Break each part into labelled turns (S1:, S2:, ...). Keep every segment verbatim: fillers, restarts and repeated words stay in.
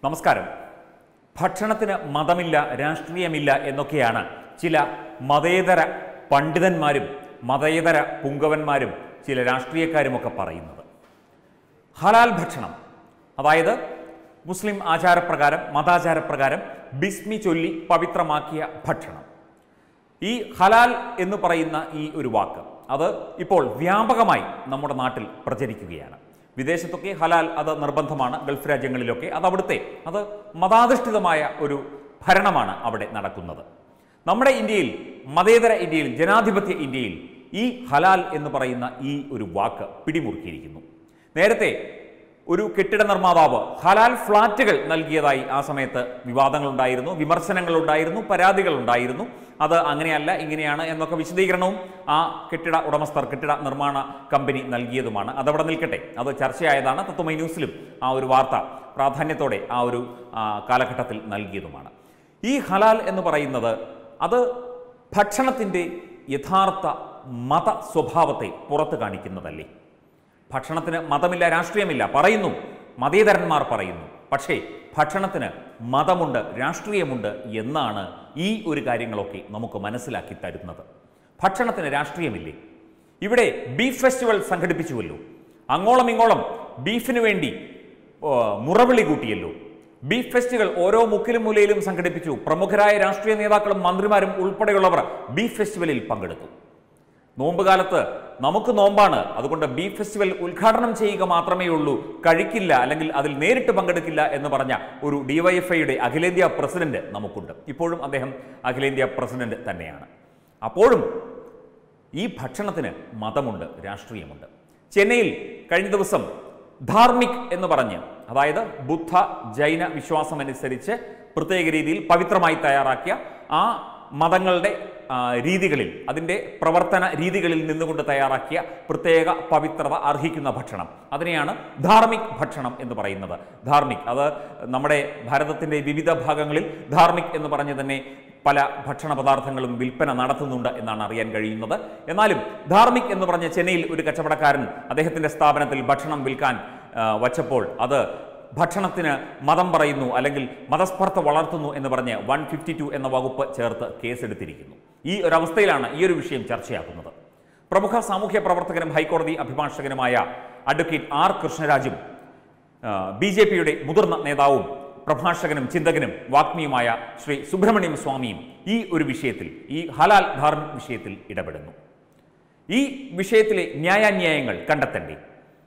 S1: നമസ്കാരം. ഭക്ഷണത്തിന് മതമില്ല, രാഷ്ട്രീയമില്ല എന്നൊക്കെയാണ് ചില മതേതര പണ്ഡിതന്മാരും മതേതര പുങ്കവന്മാരും ചില രാഷ്ട്രീയക്കാരുമൊക്കെ പറയുന്നത്. ഹലാൽ ഭക്ഷണം, അതായത് മുസ്ലിം ആചാരപ്രകാരം മതാചാരപ്രകാരം ബിസ്മി ചൊല്ലി പവിത്രമാക്കിയ ഭക്ഷണം. ഈ ഹലാൽ എന്ന് പറയുന്ന ഈ ഒരു വാക്ക് അത് ഇപ്പോൾ വ്യാപകമായി നമ്മുടെ നാട്ടിൽ പ്രചരിക്കുകയാണ്. വിദേശത്തൊക്കെ ഹലാൽ അത് നിർബന്ധമാണ്. ഗൾഫ് രാജ്യങ്ങളിലൊക്കെ അത് അവിടുത്തെ അത് മതാധിഷ്ഠിതമായ ഒരു ഭരണമാണ് അവിടെ നടക്കുന്നത്. നമ്മുടെ ഇന്ത്യയിൽ, മതേതര ഇന്ത്യയിൽ, ജനാധിപത്യ ഇന്ത്യയിൽ ഈ ഹലാൽ എന്ന് പറയുന്ന ഈ ഒരു വാക്ക് പിടിമുറുക്കിയിരിക്കുന്നു. നേരത്തെ ഒരു കെട്ടിട നിർമ്മാതാവ് ഹലാൽ ഫ്ലാറ്റുകൾ നൽകിയതായി ആ സമയത്ത് വിവാദങ്ങളുണ്ടായിരുന്നു, വിമർശനങ്ങളുണ്ടായിരുന്നു, പരാതികളുണ്ടായിരുന്നു. അത് അങ്ങനെയല്ല, ഇങ്ങനെയാണ് എന്നൊക്കെ വിശദീകരണവും ആ കെട്ടിട ഉടമസ്ഥർ, കെട്ടിട നിർമ്മാണ കമ്പനി നൽകിയതുമാണ്. അതവിടെ നിൽക്കട്ടെ, അത് ചർച്ചയായതാണ്. തത്വമൈ ന്യൂസിലും ആ ഒരു വാർത്ത പ്രാധാന്യത്തോടെ ആ ഒരു കാലഘട്ടത്തിൽ നൽകിയതുമാണ്. ഈ ഹലാൽ എന്ന് പറയുന്നത് അത് ഭക്ഷണത്തിൻ്റെ യഥാർത്ഥ മത സ്വഭാവത്തെ പുറത്തു കാണിക്കുന്നതല്ലേ? ഭക്ഷണത്തിന് മതമില്ല, രാഷ്ട്രീയമില്ല പറയുന്നു, മതേതരന്മാർ പറയുന്നു. പക്ഷേ ഭക്ഷണത്തിന് മതമുണ്ട്, രാഷ്ട്രീയമുണ്ട് എന്നാണ് ഈ ഒരു കാര്യങ്ങളൊക്കെ നമുക്ക് മനസ്സിലാക്കി തരുന്നത്. ഭക്ഷണത്തിന് രാഷ്ട്രീയമില്ലേ? ഇവിടെ ബീഫ് ഫെസ്റ്റിവൽ സംഘടിപ്പിച്ചുവല്ലോ, അങ്ങോളം ഇങ്ങോളം ബീഫിന് വേണ്ടി മുറവിളി കൂട്ടിയല്ലോ. ബീഫ് ഫെസ്റ്റിവൽ ഓരോ മുക്കിലും മൂലയിലും സംഘടിപ്പിച്ചു. പ്രമുഖരായ രാഷ്ട്രീയ നേതാക്കളും മന്ത്രിമാരും ഉൾപ്പെടെയുള്ളവർ ബീഫ് ഫെസ്റ്റിവലിൽ പങ്കെടുത്തു. നോമ്പ് കാലത്ത് നമുക്ക് നോമ്പാണ്, അതുകൊണ്ട് ബീഫ് ഫെസ്റ്റിവൽ ഉദ്ഘാടനം ചെയ്യുക മാത്രമേ ഉള്ളൂ, കഴിക്കില്ല അല്ലെങ്കിൽ അതിൽ നേരിട്ട് പങ്കെടുക്കില്ല എന്ന് പറഞ്ഞ ഒരു ഡിവൈഎഫ്ഐയുടെ അഖിലേന്ത്യാ പ്രസിഡന്റ് നമുക്കുണ്ട്. ഇപ്പോഴും അദ്ദേഹം അഖിലേന്ത്യാ പ്രസിഡന്റ് തന്നെയാണ്. അപ്പോഴും ഈ ഭക്ഷണത്തിന് മതമുണ്ട്, രാഷ്ട്രീയമുണ്ട്. ചെന്നൈയിൽ കഴിഞ്ഞ ദിവസം ധാർമ്മിക് എന്ന് പറഞ്ഞ്, അതായത് ബുദ്ധ ജൈന വിശ്വാസമനുസരിച്ച് പ്രത്യേക രീതിയിൽ പവിത്രമായി തയ്യാറാക്കിയ ആ മതങ്ങളുടെ രീതികളിൽ, അതിൻ്റെ പ്രവർത്തന രീതികളിൽ നിന്നുകൊണ്ട് തയ്യാറാക്കിയ പ്രത്യേക പവിത്രത അർഹിക്കുന്ന ഭക്ഷണം, അതിനെയാണ് ധാർമ്മിക് ഭക്ഷണം എന്ന് പറയുന്നത്. ധാർമ്മിക് അത് നമ്മുടെ ഭാരതത്തിൻ്റെ വിവിധ ഭാഗങ്ങളിൽ ധാർമ്മിക് എന്ന് പറഞ്ഞ് തന്നെ പല ഭക്ഷണ പദാർത്ഥങ്ങളും വിൽപ്പന നടത്തുന്നുണ്ട് എന്നാണ് അറിയാൻ കഴിയുന്നത്. എന്നാലും ധാർമ്മിക് എന്ന് പറഞ്ഞ ചെന്നൈയിൽ ഒരു കച്ചവടക്കാരൻ അദ്ദേഹത്തിൻ്റെ സ്ഥാപനത്തിൽ ഭക്ഷണം വിൽക്കാൻ വച്ചപ്പോൾ അത് ഭക്ഷണത്തിന് മതം പറയുന്നു അല്ലെങ്കിൽ മതസ്പർദ്ധ വളർത്തുന്നു എന്ന് പറഞ്ഞ് വൺ ഫിഫ്റ്റി ടു എന്ന വകുപ്പ് ചേർത്ത് കേസെടുത്തിരിക്കുന്നു. ഈ ഒരവസ്ഥയിലാണ് ഈ ഒരു വിഷയം ചർച്ചയാക്കുന്നത്. പ്രമുഖ സാമൂഹ്യ പ്രവർത്തകനും ഹൈക്കോടതി അഭിഭാഷകനുമായ അഡ്വക്കേറ്റ് ആർ കൃഷ്ണരാജും ബി ജെ പിയുടെ മുതിർന്ന നേതാവും പ്രഭാഷകനും ചിന്തകനും വാഗ്മിയുമായ ശ്രീ സുബ്രഹ്മണ്യം സ്വാമിയും ഈ ഒരു വിഷയത്തിൽ, ഈ ഹലാൽ ധാർമ്മിക് വിഷയത്തിൽ ഇടപെടുന്നു. ഈ വിഷയത്തിലെ ന്യായാന്യായങ്ങൾ കണ്ടെത്തണ്ടേ?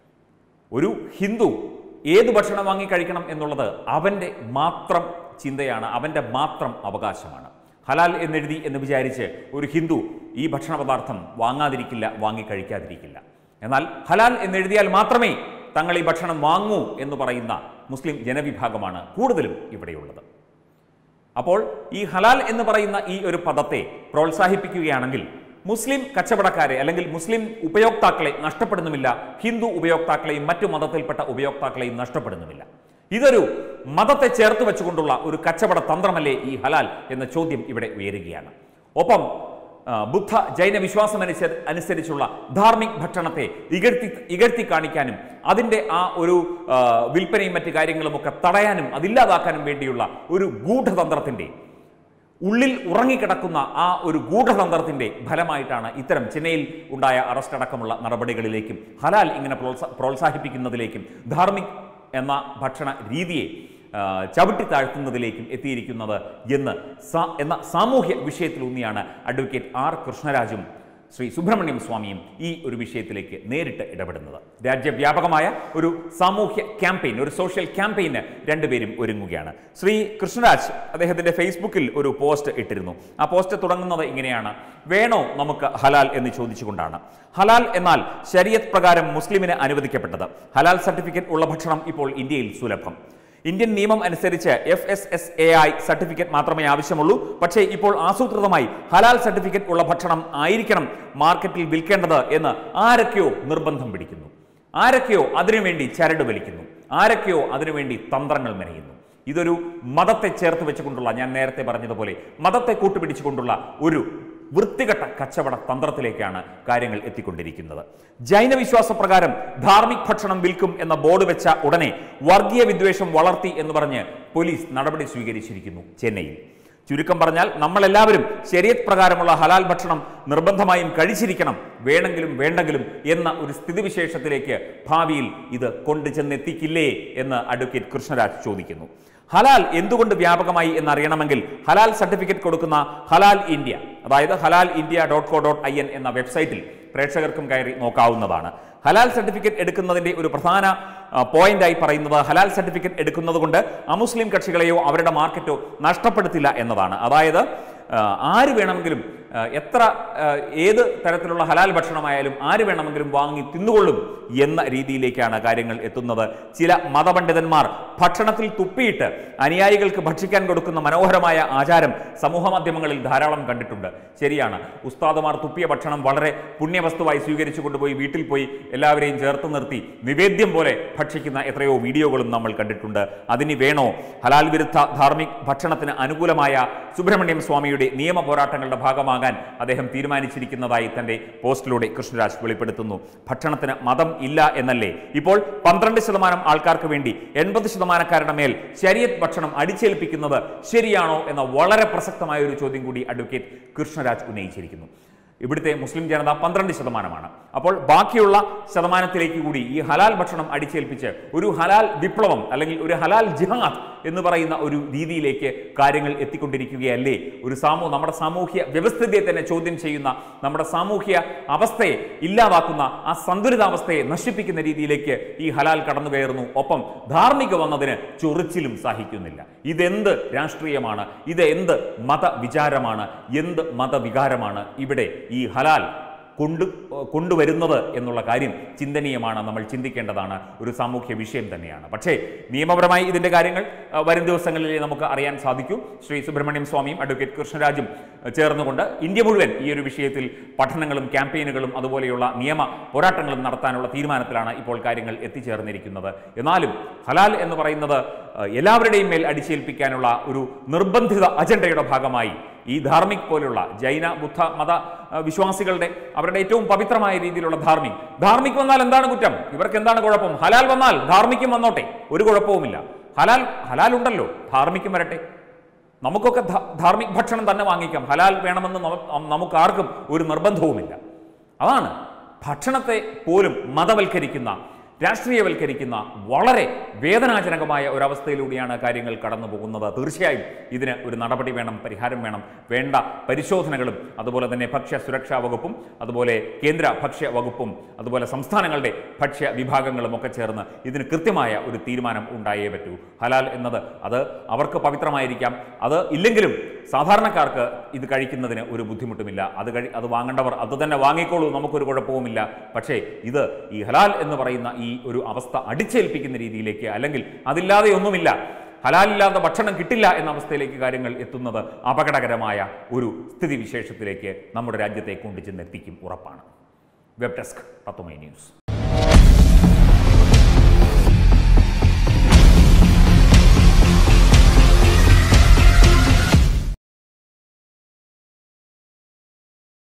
S1: ഒരു ഹിന്ദു ഏത് ഭക്ഷണം വാങ്ങി കഴിക്കണം എന്നുള്ളത് അവൻ്റെ മാത്രം ചിന്തയാണ്, അവൻ്റെ മാത്രം അവകാശമാണ്. ഹലാൽ എന്നെഴുതി എന്ന് വിചാരിച്ച് ഒരു ഹിന്ദു ഈ ഭക്ഷണ പദാർത്ഥം വാങ്ങാതിരിക്കില്ല, വാങ്ങി കഴിക്കാതിരിക്കില്ല. എന്നാൽ ഹലാൽ എന്നെഴുതിയാൽ മാത്രമേ തങ്ങൾ ഈ ഭക്ഷണം വാങ്ങൂ എന്ന് പറയുന്ന മുസ്ലിം ജനവിഭാഗമാണ് കൂടുതലും ഇവിടെയുള്ളത്. അപ്പോൾ ഈ ഹലാൽ എന്ന് പറയുന്ന ഈ ഒരു പദത്തെ പ്രോത്സാഹിപ്പിക്കുകയാണെങ്കിൽ മുസ്ലിം കച്ചവടക്കാരെ അല്ലെങ്കിൽ മുസ്ലിം ഉപയോക്താക്കളെ നഷ്ടപ്പെടുന്നുമില്ല, ഹിന്ദു ഉപയോക്താക്കളെയും മറ്റു മതത്തിൽപ്പെട്ട ഉപയോക്താക്കളെയും നഷ്ടപ്പെടുന്നുമില്ല. ഇതൊരു മതത്തെ ചേർത്ത് വെച്ചുകൊണ്ടുള്ള ഒരു കച്ചവട തന്ത്രമല്ലേ ഈ ഹലാൽ എന്ന ചോദ്യം ഇവിടെ ഉയരുകയാണ്. ഒപ്പം ബുദ്ധ ജൈന വിശ്വാസം അനുസരിച്ചുള്ള ധാർമ്മിക് ഭക്ഷണത്തെ ഇകഴ്ത്തി ഇകഴ്ത്തി കാണിക്കാനും അതിൻ്റെ ആ ഒരു വിൽപ്പനയും മറ്റു കാര്യങ്ങളുമൊക്കെ തടയാനും അതില്ലാതാക്കാനും വേണ്ടിയുള്ള ഒരു ഗൂഢതന്ത്രത്തിൻ്റെ ഉള്ളിൽ ഉറങ്ങിക്കിടക്കുന്ന ആ ഒരു ഗൂഢതന്ത്രത്തിൻ്റെ ഫലമായിട്ടാണ് ഇത്തരം ചെന്നൈയിൽ ഉണ്ടായ അറസ്റ്റ് അടക്കമുള്ള നടപടികളിലേക്കും ഹലാൽ ഇങ്ങനെ പ്രോത്സാ പ്രോത്സാഹിപ്പിക്കുന്നതിലേക്കും ധാർമ്മിക് എന്ന ഭക്ഷണ രീതിയെ ചവിട്ടി താഴ്ത്തുന്നതിലേക്കും എത്തിയിരിക്കുന്നത് എന്ന് എന്ന സാമൂഹ്യ വിഷയത്തിലൂന്നിയാണ് അഡ്വക്കേറ്റ് ആർ കൃഷ്ണരാജും ശ്രീ സുബ്രഹ്മണ്യം സ്വാമിയും ഈ ഒരു വിഷയത്തിലേക്ക് നേരിട്ട് ഇടപെടുന്നത്. രാജ്യവ്യാപകമായ ഒരു സാമൂഹ്യ ക്യാമ്പയിൻ, ഒരു സോഷ്യൽ ക്യാമ്പയിന് രണ്ടുപേരും ഒരുങ്ങുകയാണ്. ശ്രീ കൃഷ്ണരാജ് അദ്ദേഹത്തിൻ്റെ ഫേസ്ബുക്കിൽ ഒരു പോസ്റ്റ് ഇട്ടിരുന്നു. ആ പോസ്റ്റ് തുടങ്ങുന്നത് ഇങ്ങനെയാണ്: വേണോ നമുക്ക് ഹലാൽ എന്ന് ചോദിച്ചുകൊണ്ടാണ്. ഹലാൽ എന്നാൽ ശരീഅത്ത് പ്രകാരം മുസ്ലിമിന് അനുവദിക്കപ്പെട്ടത്. ഹലാൽ സർട്ടിഫിക്കറ്റ് ഉള്ള ഭക്ഷണം ഇപ്പോൾ ഇന്ത്യയിൽ സുലഭം. ഇന്ത്യൻ നിയമം അനുസരിച്ച് F S S A I certificate മാത്രമേ ആവശ്യമുള്ളൂ. പക്ഷേ ഇപ്പോൾ ആസൂത്രിതമായി ഹലാൽ സർട്ടിഫിക്കറ്റ് ഉള്ള ഭക്ഷണം ആയിരിക്കണം മാർക്കറ്റിൽ വിൽക്കേണ്ടത് എന്ന് ആരൊക്കെയോ നിർബന്ധം പിടിക്കുന്നു, ആരൊക്കെയോ അതിനുവേണ്ടി ചരട് വലിക്കുന്നു, ആരൊക്കെയോ അതിനുവേണ്ടി തന്ത്രങ്ങൾ മെനയുന്നു. ഇതൊരു മതത്തെ ചേർത്ത് വെച്ചുകൊണ്ടുള്ള, ഞാൻ നേരത്തെ പറഞ്ഞതുപോലെ മതത്തെ കൂട്ടുപിടിച്ചുകൊണ്ടുള്ള ഒരു വൃത്തികെട്ട കച്ചവട തന്ത്രത്തിലേക്കാണ് കാര്യങ്ങൾ എത്തിക്കൊണ്ടിരിക്കുന്നത്. ജൈന വിശ്വാസപ്രകാരം ധാർമ്മിക് ഭക്ഷണം വിൽക്കും എന്ന ബോർഡ് വെച്ച ഉടനെ വർഗീയ വിദ്വേഷം വളർത്തി എന്ന് പറഞ്ഞ് പോലീസ് നടപടി സ്വീകരിച്ചിരിക്കുന്നു ചെന്നൈയിൽ. ചുരുക്കം പറഞ്ഞാൽ നമ്മളെല്ലാവരും ശരീഅത്ത് പ്രകാരമുള്ള ഹലാൽ ഭക്ഷണം നിർബന്ധമായും കഴിച്ചിരിക്കണം, വേണമെങ്കിലും വേണ്ടെങ്കിലും എന്ന ഒരു സ്ഥിതിവിശേഷത്തിലേക്ക് ഭാവിയിൽ ഇത് കൊണ്ടുചെന്നെത്തിക്കില്ലേ എന്ന് അഡ്വക്കേറ്റ് കൃഷ്ണരാജ് ചോദിക്കുന്നു. ഹലാൽ എന്തുകൊണ്ട് വ്യാപകമായി എന്നറിയണമെങ്കിൽ ഹലാൽ സർട്ടിഫിക്കറ്റ് കൊടുക്കുന്ന ഹലാൽ ഇന്ത്യ, അതായത് Halal India dot co dot I N എന്ന വെബ്സൈറ്റിൽ പ്രേക്ഷകർക്കും കയറി നോക്കാവുന്നതാണ്. ഹലാൽ സർട്ടിഫിക്കറ്റ് എടുക്കുന്നതിൻ്റെ ഒരു പ്രധാന പോയിന്റായി പറയുന്നത് ഹലാൽ സർട്ടിഫിക്കറ്റ് എടുക്കുന്നത് കൊണ്ട് അമുസ്ലിം കക്ഷികളെയോ അവരുടെ മാർക്കറ്റോ നഷ്ടപ്പെടുത്തില്ല എന്നതാണ്. അതായത് ആര് വേണമെങ്കിലും എത്ര ഏത് തരത്തിലുള്ള ഹലാൽ ഭക്ഷണമായാലും ആര് വേണമെങ്കിലും വാങ്ങി തിന്നുകൊള്ളും എന്ന രീതിയിലേക്കാണ് കാര്യങ്ങൾ എത്തുന്നത്. ചില മതപണ്ഡിതന്മാർ ഭക്ഷണത്തിൽ തുപ്പിയിട്ട് അനുയായികൾക്ക് ഭക്ഷിക്കാൻ കൊടുക്കുന്ന മനോഹരമായ ആചാരം സമൂഹ മാധ്യമങ്ങളിൽ ധാരാളം കണ്ടിട്ടുണ്ട്. ശരിയാണ്, ഉസ്താദുമാർ തുപ്പിയ ഭക്ഷണം വളരെ പുണ്യവസ്തുവായി സ്വീകരിച്ചു കൊണ്ടുപോയി വീട്ടിൽ പോയി എല്ലാവരെയും ചേർത്ത് നിർത്തി നിവേദ്യം പോലെ ഭക്ഷിക്കുന്ന എത്രയോ വീഡിയോകളും നമ്മൾ കണ്ടിട്ടുണ്ട്. അതിന് വേണോ ഹലാൽ വിരുദ്ധ ധാർമ്മിക് ഭക്ഷണത്തിന് അനുകൂലമായ സുബ്രഹ്മണ്യം സ്വാമിയുടെ നിയമ പോരാട്ടങ്ങളുടെ ഭാഗമാകാൻ അദ്ദേഹം തീരുമാനിച്ചിരിക്കുന്നതായി തന്റെ പോസ്റ്റിലൂടെ കൃഷ്ണരാജ് വെളിപ്പെടുത്തുന്നു. ഭക്ഷണത്തിന് മതം ഇല്ല എന്നല്ലേ ഇപ്പോൾ പന്ത്രണ്ട് ശതമാനം ആൾക്കാർക്ക് വേണ്ടി എൺപത് ശതമാനക്കാരുടെ മേൽ ശരീഅത്ത് ഭക്ഷണം അടിച്ചേൽപ്പിക്കുന്നത് ശരിയാണോ എന്ന വളരെ പ്രസക്തമായ ഒരു ചോദ്യം കൂടി അഡ്വക്കേറ്റ് കൃഷ്ണരാജ് ഉന്നയിച്ചിരിക്കുന്നു. ഇവിടുത്തെ മുസ്ലിം ജനത പന്ത്രണ്ട് ശതമാനമാണ്. അപ്പോൾ ബാക്കിയുള്ള ശതമാനത്തിലേക്ക് കൂടി ഈ ഹലാൽ ഭക്ഷണം അടിച്ചേൽപ്പിച്ച് ഒരു ഹലാൽ വിപ്ലവം അല്ലെങ്കിൽ ഒരു ഹലാൽ ജിഹാദ് എന്ന് പറയുന്ന ഒരു രീതിയിലേക്ക് കാര്യങ്ങൾ എത്തിക്കൊണ്ടിരിക്കുകയല്ലേ? ഒരു സാമൂ നമ്മുടെ സാമൂഹ്യ വ്യവസ്ഥിതിയെ തന്നെ ചോദ്യം ചെയ്യുന്ന, നമ്മുടെ സാമൂഹ്യ അവസ്ഥയെ ഇല്ലാതാക്കുന്ന, ആ സന്തുലിതാവസ്ഥയെ നശിപ്പിക്കുന്ന രീതിയിലേക്ക് ഈ ഹലാൽ കടന്നു കയറുന്നു. ഒപ്പം ധാർമ്മിക വന്നതിന് ചൊറിച്ചിലും സഹിക്കുന്നില്ല. ഇതെന്ത് രാഷ്ട്രീയമാണ്? ഇത് എന്ത് മതവിചാരമാണ്? എന്ത് മതവികാരമാണ് ഇവിടെ ഈ ഹലാൽ കൊണ്ടു കൊണ്ടുവരുന്നത് എന്നുള്ള കാര്യം ചിന്തനീയമാണ്. നമ്മൾ ചിന്തിക്കേണ്ടതാണ്. ഒരു സാമൂഹ്യ വിഷയം തന്നെയാണ്. പക്ഷേ നിയമപരമായി ഇതിൻ്റെ കാര്യങ്ങൾ വരും ദിവസങ്ങളിൽ നമുക്ക് അറിയാൻ സാധിക്കും. ശ്രീ സുബ്രഹ്മണ്യം സ്വാമിയും അഡ്വക്കേറ്റ് കൃഷ്ണരാജും ചേർന്നുകൊണ്ട് ഇന്ത്യ മുഴുവൻ ഈ ഒരു വിഷയത്തിൽ പഠനങ്ങളും ക്യാമ്പയിനുകളും അതുപോലെയുള്ള നിയമ പോരാട്ടങ്ങളും നടത്താനുള്ള തീരുമാനത്തിലാണ് ഇപ്പോൾ കാര്യങ്ങൾ എത്തിച്ചേർന്നിരിക്കുന്നത്. എന്നാലും ഹലാൽ എന്ന് പറയുന്നത് എല്ലാവരുടെയും മേൽ അടിച്ചേൽപ്പിക്കാനുള്ള ഒരു നിർബന്ധിത അജണ്ടയുടെ ഭാഗമായി ഈ ധാർമ്മിക് പോലുള്ള ജൈന ബുദ്ധ മത വിശ്വാസികളുടെ അവരുടെ ഏറ്റവും പവിത്രമായ രീതിയിലുള്ള ധാർമ്മിക് ധാർമ്മിക് വന്നാൽ എന്താണ് കുറ്റം? ഇവർക്ക് എന്താണ് കുഴപ്പം? ഹലാൽ വന്നാൽ ധാർമ്മിക്കും വന്നോട്ടെ, ഒരു കുഴപ്പവുമില്ല. ഹലാൽ ഹലാൽ ഉണ്ടല്ലോ, ധാർമ്മിക്കും വരട്ടെ. നമുക്കൊക്കെ ധാർമ്മിക് ഭക്ഷണം തന്നെ വാങ്ങിക്കാം. ഹലാൽ വേണമെന്ന് നമുക്ക് ആർക്കും ഒരു നിർബന്ധവുമില്ല. അതാണ് ഭക്ഷണത്തെ പോലും മതവൽക്കരിക്കുന്ന, രാഷ്ട്രീയവൽക്കരിക്കുന്ന വളരെ വേദനാജനകമായ ഒരവസ്ഥയിലൂടെയാണ് കാര്യങ്ങൾ കടന്നു പോകുന്നത്. തീർച്ചയായും ഇതിന് ഒരു നടപടി വേണം, പരിഹാരം വേണം. വേണ്ട പരിശോധനകളും അതുപോലെ തന്നെ ഭക്ഷ്യ സുരക്ഷാ വകുപ്പും അതുപോലെ കേന്ദ്ര ഭക്ഷ്യ വകുപ്പും അതുപോലെ സംസ്ഥാനങ്ങളുടെ ഭക്ഷ്യ വിഭാഗങ്ങളും ഒക്കെ ചേർന്ന് ഇതിന് കൃത്യമായ ഒരു തീരുമാനം ഉണ്ടായേ പറ്റൂ. ഹലാൽ എന്നത് അത് അവർക്ക് പവിത്രമായിരിക്കാം, അത് ഇല്ലെങ്കിലും സാധാരണക്കാർക്ക് ഇത് കഴിക്കുന്നതിന് ഒരു ബുദ്ധിമുട്ടുമില്ല. അത് കഴി അത് വാങ്ങേണ്ടവർ അത് തന്നെ വാങ്ങിക്കോളൂ, നമുക്കൊരു കുഴപ്പവുമില്ല. പക്ഷേ ഇത് ഈ ഹലാൽ എന്ന് പറയുന്ന ഈ ഒരു അവസ്ഥ അടിച്ചേൽപ്പിക്കുന്ന രീതിയിലേക്ക്, അല്ലെങ്കിൽ അതില്ലാതെ ഒന്നുമില്ല, ഹലാലില്ലാതെ ഭക്ഷണം കിട്ടില്ല എന്ന അവസ്ഥയിലേക്ക് കാര്യങ്ങൾ എത്തുന്നത് അപകടകരമായ ഒരു സ്ഥിതിവിശേഷത്തിലേക്ക് നമ്മുടെ രാജ്യത്തെ കൊണ്ടുചെന്നെത്തിക്കും, ഉറപ്പാണ്. Web desk Tatwamayi news.